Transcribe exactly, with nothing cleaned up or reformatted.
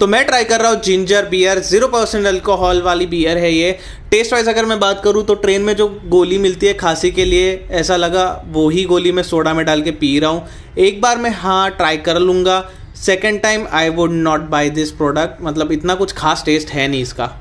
तो मैं ट्राई कर रहा हूँ ginger beer, zero percent alcohol वाली बियर है ये। टेस्ट वाइज अगर मैं बात करूँ तो ट्रेन में जो गोली मिलती है खांसी के लिए, ऐसा लगा वो ही गोली मैं सोडा में डाल के पी रहा हूँ। एक बार मैं हाँ ट्राई कर लूँगा, second time I would not buy this product. मतलब इतना कुछ खास टेस्ट है नहीं इसका।